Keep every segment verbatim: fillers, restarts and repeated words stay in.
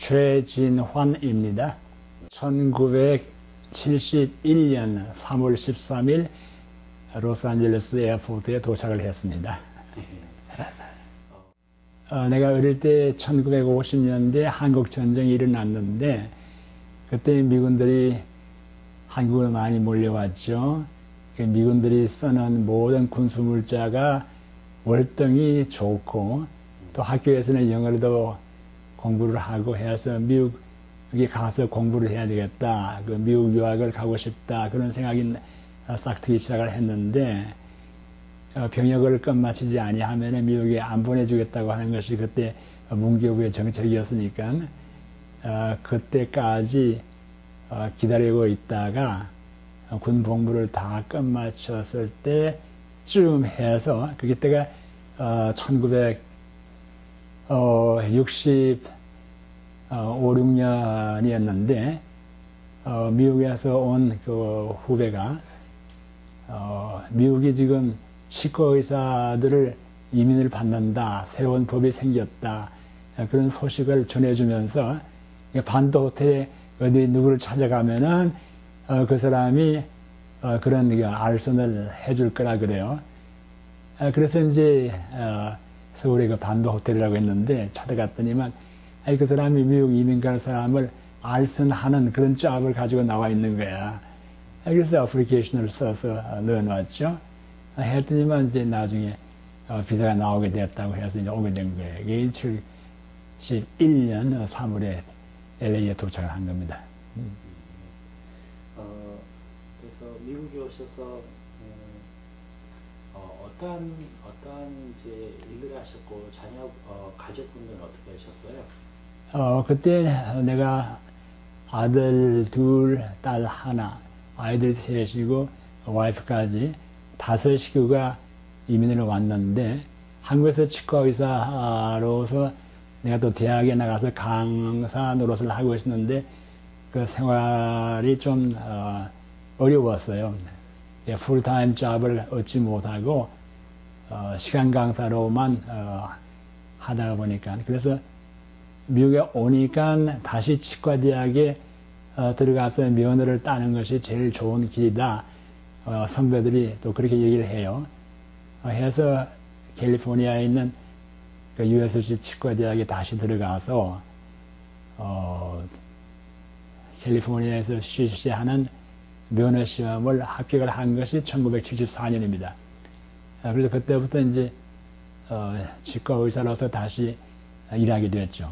최진환입니다. 천구백칠십일 년 삼월 십삼일 로스앤젤레스 에어포트에 도착을 했습니다. 어, 내가 어릴 때 천구백오십 년대 한국전쟁이 일어났는데 그때 미군들이 한국을 많이 몰려왔죠. 미군들이 쓰는 모든 군수물자가 월등히 좋고 또 학교에서는 영어로도 공부를 하고 해서 미국에 가서 공부를 해야 되겠다. 그 미국 유학을 가고 싶다. 그런 생각이 싹 트기 시작을 했는데 병역을 끝마치지 아니하면 미국에 안 보내주겠다고 하는 것이 그때 문교부의 정책이었으니까 어, 그때까지 어, 기다리고 있다가 군 복무를 다 끝마쳤을 때쯤 해서 그때가 어, 천구백육십오, 육 년이었는데 어, 미국에서 온 그 후배가 어, 미국이 지금 치과 의사들을 이민을 받는다, 새로운 법이 생겼다, 그런 소식을 전해주면서 반도 호텔에 어디 누구를 찾아가면은 어, 그 사람이 어, 그런 알선을 해줄 거라 그래요. 아, 그래서 이제 어, 서울에 그 반도 호텔이라고 했는데 찾아갔더니만 아니, 그 사람이 미국 이민 갈 사람을 알선하는 그런 잡을 가지고 나와 있는 거야. 아, 그래서 어플리케이션을 써서 어, 넣어놨죠. 아, 했더니만 이제 나중에 어, 비자가 나오게 됐다고 해서 이제 오게 된 거예요. 이게 칠십일 년 삼월에 엘에이에 도착을 한 겁니다. 음. 어, 그래서 미국에 오셔서 음, 어, 어떠한 어떠한 이제 일을 하셨고 자녀 어, 가족분들은 어떻게 하셨어요? 어 그때 내가 아들 둘, 딸 하나, 아이들 셋이고 와이프까지 다섯 식구가 이민을 왔는데 한국에서 치과 의사로서 내가 또 대학에 나가서 강사 노릇을 하고 있었는데 그 생활이 좀 어, 어려웠어요. 풀타임 잡을 얻지 못하고 어, 시간 강사로만 어, 하다가 보니까 그래서 미국에 오니까 다시 치과대학에 어, 들어가서 면허를 따는 것이 제일 좋은 길이다. 어, 선배들이 또 그렇게 얘기를 해요. 어, 해서 캘리포니아에 있는 그 유에스씨 치과대학에 다시 들어가서 어, 캘리포니아에서 실시하는 면허시험을 합격을 한 것이 천구백칠십사 년입니다. 어, 그래서 그때부터 이제 어, 치과 의사로서 다시 일하게 됐죠.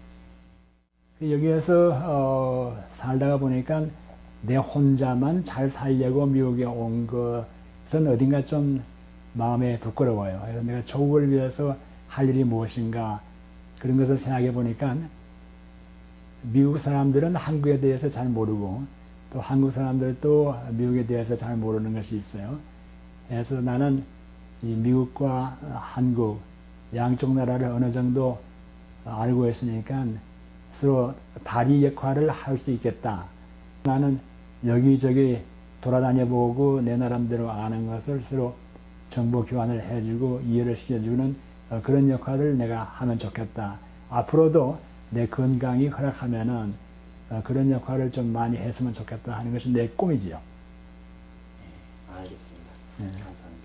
여기에서 어, 살다가 보니까 내 혼자만 잘 살려고 미국에 온 것은 어딘가 좀 마음에 부끄러워요. 그래서 내가 조국을 위해서 할 일이 무엇인가 그런 것을 생각해 보니까 미국 사람들은 한국에 대해서 잘 모르고 또 한국 사람들도 미국에 대해서 잘 모르는 것이 있어요. 그래서 나는 이 미국과 한국 양쪽 나라를 어느 정도 알고 있으니까 서로 다리 역할을 할 수 있겠다. 나는 여기저기 돌아다녀 보고 내 나름대로 아는 것을 서로 정보 교환을 해주고 이해를 시켜주는 그런 역할을 내가 하면 좋겠다. 앞으로도 내 건강이 허락하면은 그런 역할을 좀 많이 했으면 좋겠다 하는 것이 내 꿈이지요. 네, 알겠습니다. 네. 감사합니다.